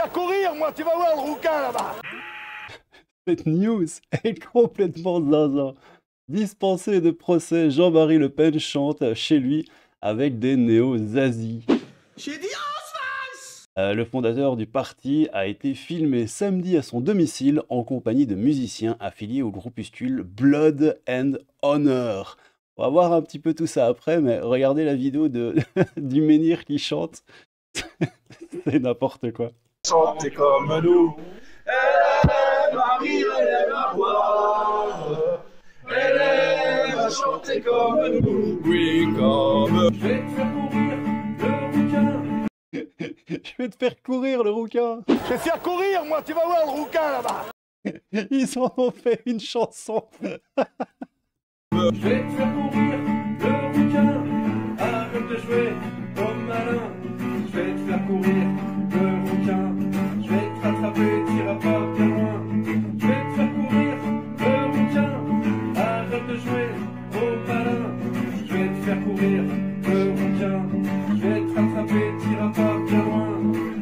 faire courir, moi, tu vas voir le rouquin là-bas. Cette news est complètement zinzin. Dispensé de procès, Jean-Marie Le Pen chante chez lui avec des néo-zazis. J'ai dit Le fondateur du parti a été filmé samedi à son domicile en compagnie de musiciens affiliés au groupuscule Blood and Honor. On va voir un petit peu tout ça après, mais regardez la vidéo du menhir qui chante. C'est n'importe quoi. Chantez comme nous. Elle aime à rire, elle aime à boire. Elle aime à chanter comme nous. Oui, comme. Je vais te faire courir le rouquin. Je vais te faire courir le rouquin. Je vais te faire courir, moi, tu vas voir le rouquin là-bas. Ils en ont fait une chanson. Je vais te faire courir le rouquin. Arrête de jouer comme malin. Je vais te faire courir le rouquin. Je vais te rattraper, t'iras pas bien loin. Je vais te faire courir le rouquin. Arrête de jouer au malin. Je vais te faire courir le rouquin. Je vais te rattraper, t'iras pas bien loin.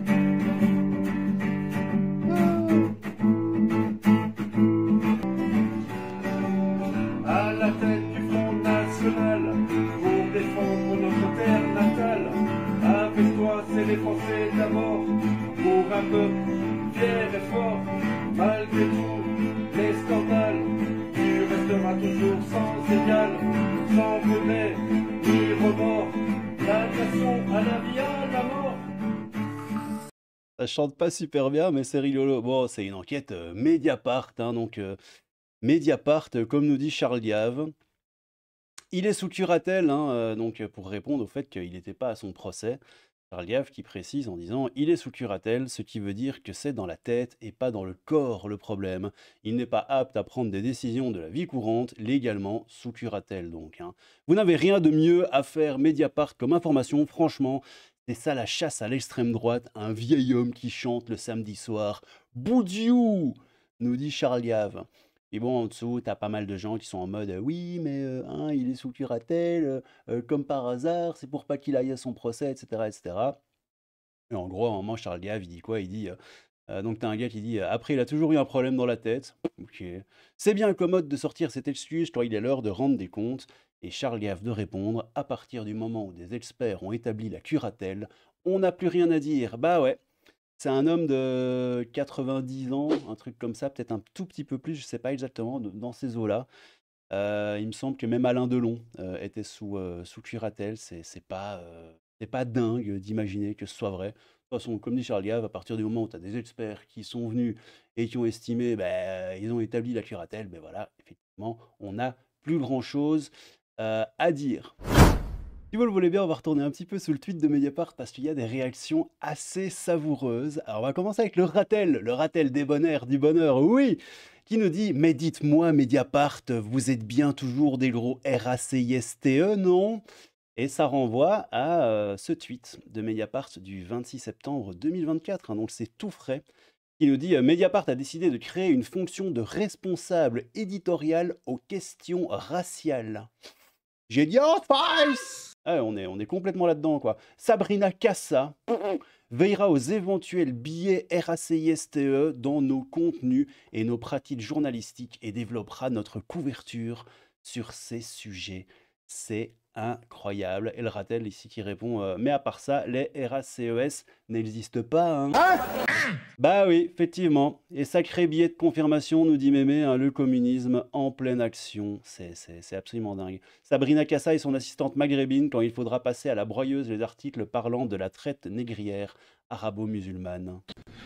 À la tête du Front National, pour défendre notre terre natale. Avec toi, c'est les Français d'abord, pour un peuple fier et fort. Malgré tout, les scandales, tu resteras toujours sans égal, sans remède ni remords. La nation à la vie, à la mort. Ça chante pas super bien, mais c'est rigolo. Bon, c'est une enquête Mediapart, hein, donc Mediapart, comme nous dit Charles Diave. Il est sous curatelle, hein, donc pour répondre au fait qu'il n'était pas à son procès. Charles Diave qui précise en disant « Il est sous curatelle, ce qui veut dire que c'est dans la tête et pas dans le corps le problème. Il n'est pas apte à prendre des décisions de la vie courante, légalement sous curatelle donc. Hein. Vous n'avez rien de mieux à faire Mediapart comme information, franchement. C'est ça la chasse à l'extrême droite, un vieil homme qui chante le samedi soir. Boudiou !» nous dit Charles Diave. Et bon, en dessous, t'as pas mal de gens qui sont en mode oui, mais hein, il est sous curatelle, comme par hasard, c'est pour pas qu'il aille à son procès, etc. etc. Et en gros, à un moment, Charles Diave, il dit quoi? Il dit donc t'as un gars qui dit après, il a toujours eu un problème dans la tête. Ok. C'est bien commode de sortir cette excuse quand il est l'heure de rendre des comptes. Et Charles Diave de répondre à partir du moment où des experts ont établi la curatelle, on n'a plus rien à dire. Bah ouais. C'est un homme de 90 ans, un truc comme ça, peut-être un tout petit peu plus, je sais pas exactement, dans ces eaux-là. Il me semble que même Alain Delon était sous curatelle. C'est pas dingue d'imaginer que ce soit vrai. De toute façon, comme dit Charles Gave, à partir du moment où tu as des experts qui sont venus et qui ont estimé, ils ont établi la curatelle, ben voilà, effectivement, on n'a plus grand-chose à dire. Si vous le voulez bien, on va retourner un petit peu sous le tweet de Mediapart parce qu'il y a des réactions assez savoureuses. Alors on va commencer avec le Ratel débonnaire du bonheur, oui, qui nous dit « Mais dites-moi, Mediapart, vous êtes bien toujours des gros RACISTE, non ?» Et ça renvoie à ce tweet de Mediapart du 26 septembre 2024, hein, donc c'est tout frais, qui nous dit « Mediapart a décidé de créer une fonction de responsable éditorial aux questions raciales. » J'ai dit « Oh, face !» Ah, on est complètement là-dedans, quoi. Sabrina Cassa veillera aux éventuels biais RACISTE dans nos contenus et nos pratiques journalistiques et développera notre couverture sur ces sujets. C'est incroyable. Et le Ratel ici qui répond mais à part ça, les RACES n'existent pas. Hein. Bah oui, effectivement. Et sacré billet de confirmation, nous dit Mémé, hein, le communisme en pleine action. C'est absolument dingue. Sabrina Cassa et son assistante maghrébine quand il faudra passer à la broyeuse les articles parlant de la traite négrière arabo-musulmane.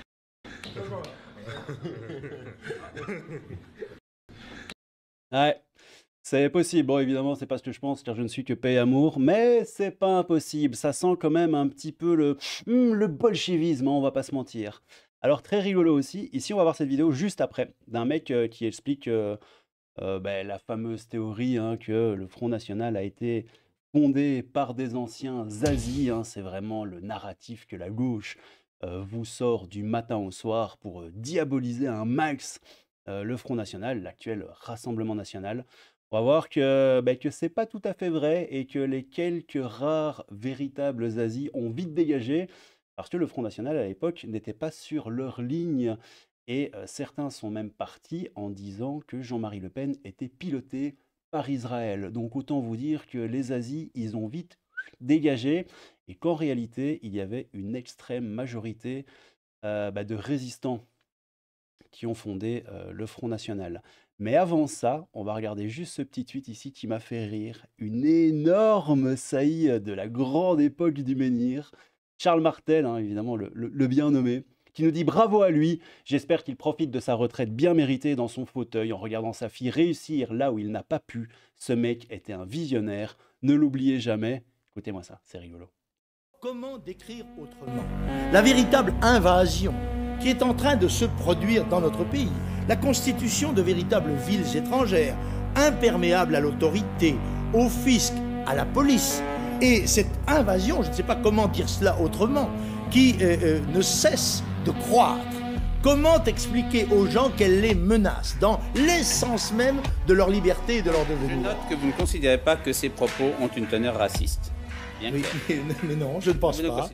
Ouais. C'est possible, bon évidemment c'est pas ce que je pense car je ne suis que paix et amour, mais c'est pas impossible, ça sent quand même un petit peu le bolchevisme, hein, on va pas se mentir. Alors très rigolo aussi, ici on va voir cette vidéo juste après, d'un mec qui explique la fameuse théorie hein, que le Front National a été fondé par des anciens zazis, hein, c'est vraiment le narratif que la gauche vous sort du matin au soir pour diaboliser un max le Front National, l'actuel Rassemblement National. On va voir que c'est pas tout à fait vrai et que les quelques rares véritables zazis ont vite dégagé. parce que le Front National à l'époque n'était pas sur leur ligne et certains sont même partis en disant que Jean-Marie Le Pen était piloté par Israël. Donc autant vous dire que les Azis, ils ont vite dégagé et qu'en réalité, il y avait une extrême majorité de résistants qui ont fondé le Front National. Mais avant ça, on va regarder juste ce petit tweet ici qui m'a fait rire. Une énorme saillie de la grande époque du menhir. Charles Martel, hein, évidemment le bien nommé, qui nous dit bravo à lui. J'espère qu'il profite de sa retraite bien méritée dans son fauteuil en regardant sa fille réussir là où il n'a pas pu. Ce mec était un visionnaire. Ne l'oubliez jamais. Écoutez-moi ça, c'est rigolo. Comment décrire autrement la véritable invasion qui est en train de se produire dans notre pays? La constitution de véritables villes étrangères, imperméables à l'autorité, au fisc, à la police. Et cette invasion, je ne sais pas comment dire cela autrement, qui ne cesse de croître. Comment expliquer aux gens qu'elle les menace dans l'essence même de leur liberté et de leur devenir? Je note que vous ne considérez pas que ces propos ont une teneur raciste. Oui, mais non, je ne pense pas.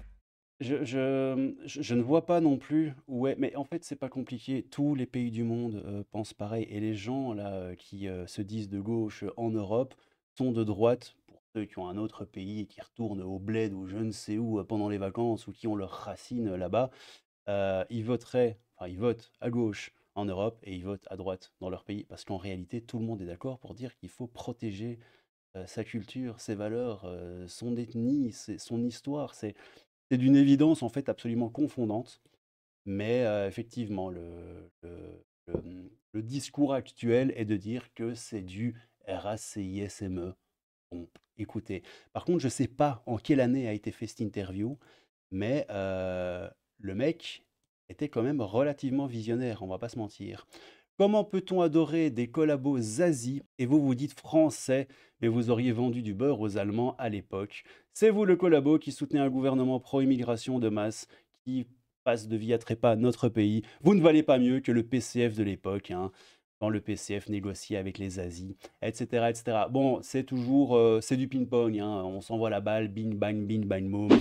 Je ne vois pas non plus où est, mais en fait c'est pas compliqué. Tous les pays du monde pensent pareil et les gens là qui se disent de gauche en Europe sont de droite pour ceux qui ont un autre pays et qui retournent au bled ou je ne sais où pendant les vacances ou qui ont leurs racines là-bas. Ils votent à gauche en Europe et ils votent à droite dans leur pays parce qu'en réalité tout le monde est d'accord pour dire qu'il faut protéger sa culture, ses valeurs, son ethnie, son histoire. C'est d'une évidence en fait absolument confondante, mais effectivement, le discours actuel est de dire que c'est du RACISME. Bon, écoutez, par contre, je ne sais pas en quelle année a été fait cette interview, mais le mec était quand même relativement visionnaire, on va pas se mentir. Comment peut-on adorer des collabos Zazie et vous vous dites français, mais vous auriez vendu du beurre aux Allemands à l'époque? C'est vous le collabo qui soutenez un gouvernement pro-immigration de masse qui passe de vie à trépas notre pays. Vous ne valez pas mieux que le PCF de l'époque, hein, quand le PCF négociait avec les Zazie, etc., etc. Bon, c'est toujours, c'est du ping-pong, hein, on s'envoie la balle, bing bang boom.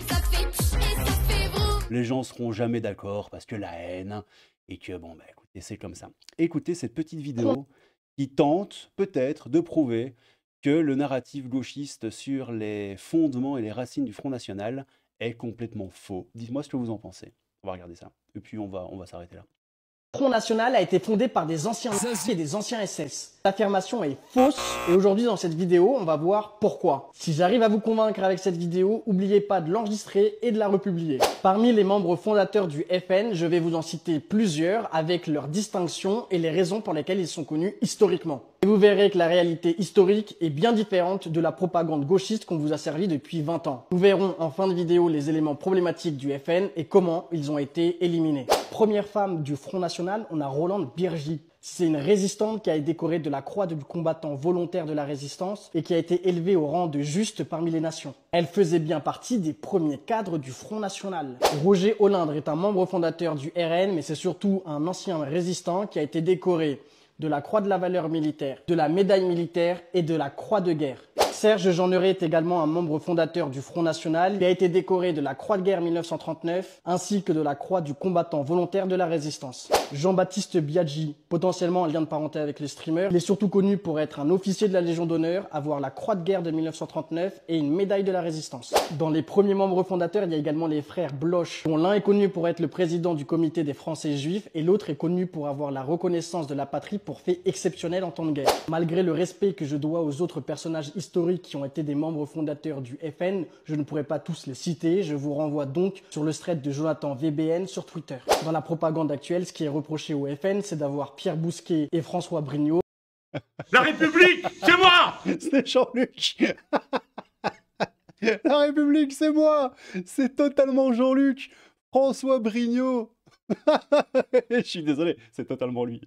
Les gens seront jamais d'accord parce que la haine et que bon, bah écoutez, c'est comme ça. Écoutez cette petite vidéo qui tente peut-être de prouver que le narratif gauchiste sur les fondements et les racines du Front National est complètement faux. Dites-moi ce que vous en pensez. On va regarder ça. Et puis on va s'arrêter là. Le Front National a été fondé par des anciens nazis et des anciens SS. L'affirmation est fausse et aujourd'hui dans cette vidéo, on va voir pourquoi. Si j'arrive à vous convaincre avec cette vidéo, n'oubliez pas de l'enregistrer et de la republier. Parmi les membres fondateurs du FN, je vais vous en citer plusieurs avec leurs distinctions et les raisons pour lesquelles ils sont connus historiquement. Et vous verrez que la réalité historique est bien différente de la propagande gauchiste qu'on vous a servi depuis 20 ans. Nous verrons en fin de vidéo les éléments problématiques du FN et comment ils ont été éliminés. Première femme du Front National, on a Rolande Birgy. C'est une résistante qui a été décorée de la croix du combattant volontaire de la résistance et qui a été élevée au rang de juste parmi les nations. Elle faisait bien partie des premiers cadres du Front National. Roger Olindre est un membre fondateur du RN, mais c'est surtout un ancien résistant qui a été décoré de la croix de la valeur militaire, de la médaille militaire et de la croix de guerre. Serge Jeanneret est également un membre fondateur du Front National. Il a été décoré de la croix de guerre 1939 ainsi que de la croix du combattant volontaire de la résistance. Jean-Baptiste Biaggi, potentiellement un lien de parenté avec les streamers, il est surtout connu pour être un officier de la Légion d'honneur, avoir la croix de guerre de 1939 et une médaille de la résistance. Dans les premiers membres fondateurs, il y a également les frères Bloch, dont l'un est connu pour être le président du comité des Français juifs et l'autre est connu pour avoir la reconnaissance de la patrie pour faits exceptionnels en temps de guerre. Malgré le respect que je dois aux autres personnages historiques qui ont été des membres fondateurs du FN, je ne pourrais pas tous les citer, je vous renvoie donc sur le thread de Jonathan VBN sur Twitter. Dans la propagande actuelle, ce qui est reproché au FN, c'est d'avoir Pierre Bousquet et François Brignot. La République, c'est moi! C'est Jean-Luc. La République, c'est moi. C'est totalement Jean-Luc. François Brignot. Je suis désolé, c'est totalement lui.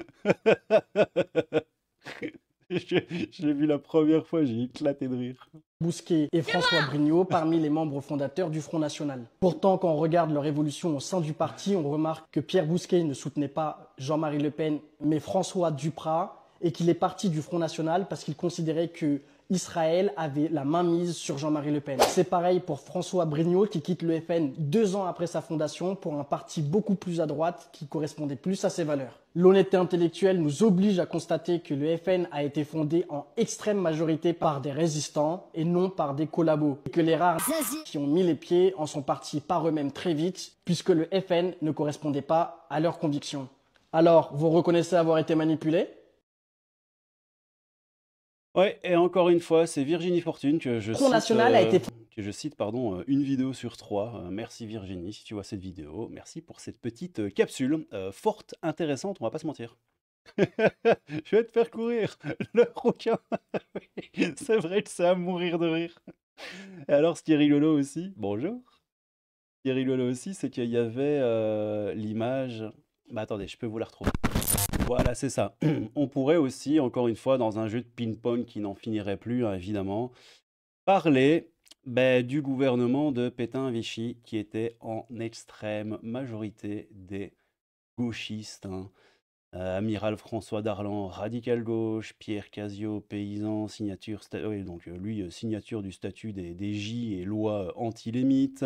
Je l'ai vu la première fois, j'ai éclaté de rire. Bousquet et François Brignot parmi les membres fondateurs du Front National. Pourtant, quand on regarde leur évolution au sein du parti, on remarque que Pierre Bousquet ne soutenait pas Jean-Marie Le Pen, mais François Duprat, et qu'il est parti du Front National parce qu'il considérait que Israël avait la main mise sur Jean-Marie Le Pen. C'est pareil pour François Brignot qui quitte le FN 2 ans après sa fondation pour un parti beaucoup plus à droite qui correspondait plus à ses valeurs. L'honnêteté intellectuelle nous oblige à constater que le FN a été fondé en extrême majorité par des résistants et non par des collabos. Et que les rares qui ont mis les pieds en sont partis par eux-mêmes très vite puisque le FN ne correspondait pas à leurs convictions. Alors, vous reconnaissez avoir été manipulé ? Ouais, et encore une fois, c'est Virginie Fortune que je Front cite, National a été une vidéo sur 3. Merci Virginie, si tu vois cette vidéo. Merci pour cette petite capsule forte, intéressante, on va pas se mentir. Je vais te faire courir, le requin. C'est vrai que c'est à mourir de rire. Et alors, ce qui est rigolo aussi, bonjour. Ce qui est rigolo aussi, c'est qu'il y avait l'image. Bah attendez, je peux vous la retrouver. Voilà, c'est ça. On pourrait aussi, encore une fois, dans un jeu de ping-pong qui n'en finirait plus, hein, évidemment, parler du gouvernement de Pétain-Vichy, qui était en extrême majorité des gauchistes. Hein. Amiral François Darlan, radical gauche, Pierre Cazio, paysan, signature, signature du statut des J et loi anti-lémite.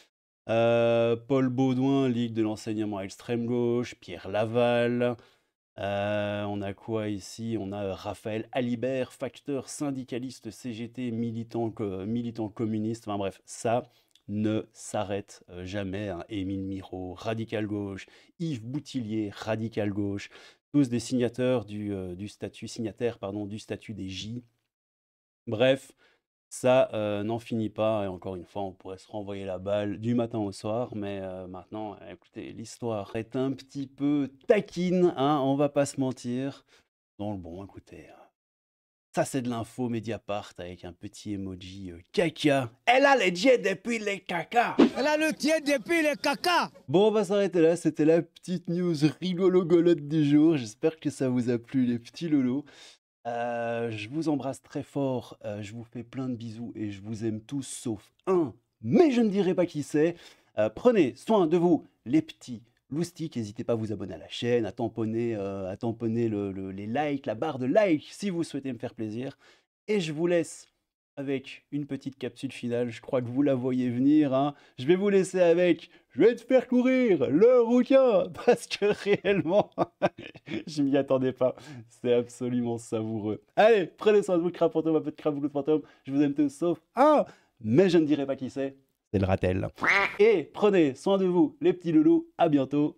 Paul Baudouin, Ligue de l'enseignement à extrême gauche, Pierre Laval. On a quoi ici? On a Raphaël Alibert, facteur syndicaliste CGT, militant communiste. Enfin bref, ça ne s'arrête jamais. Hein. Émile Miro, radical gauche. Yves Boutillier, radical gauche. Tous des signataires du statut des J. Bref, ça n'en finit pas. Et encore une fois, on pourrait se renvoyer la balle du matin au soir. Mais maintenant, écoutez, l'histoire est un petit peu taquine. Hein, on va pas se mentir. Donc bon, écoutez, ça c'est de l'info Mediapart avec un petit emoji caca. Elle a les dieux depuis les caca. Elle a le dieu depuis les caca. Bon, on va s'arrêter là. C'était la petite news rigolo-golotte du jour. J'espère que ça vous a plu, les petits lolos. Je vous embrasse très fort, je vous fais plein de bisous et je vous aime tous sauf un, mais je ne dirai pas qui c'est. Prenez soin de vous, les petits loustiques. N'hésitez pas à vous abonner à la chaîne, à tamponner les likes, la barre de like si vous souhaitez me faire plaisir. Et je vous laisse avec une petite capsule finale. Je crois que vous la voyez venir. Hein. Je vais vous laisser avec « Je vais te faire courir, le requin !» Parce que réellement, je m'y attendais pas. C'est absolument savoureux. Allez, prenez soin de vous, crabe fantôme, un peu de crabe, beaucoup de fantôme. Je vous aime tous sauf un, mais je ne dirai pas qui c'est. C'est le ratel. Et prenez soin de vous, les petits loulous. À bientôt.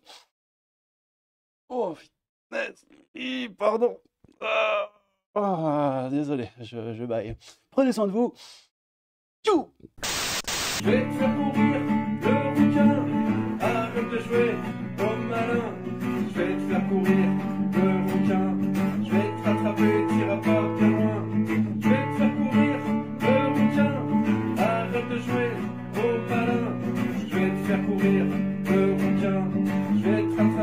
Oh, finesse. Pardon. Désolé, je baille. Prenez soin de vous. Tchou. Je vais te faire courir, le requin. Arrête de jouer au malin. Je vais te faire courir, le requin. Je vais te rattraper, t'iras pas bien loin. Je vais te faire courir, le requin. Arrête de jouer au malin. Je vais te faire courir, le requin. Je vais te rattraper.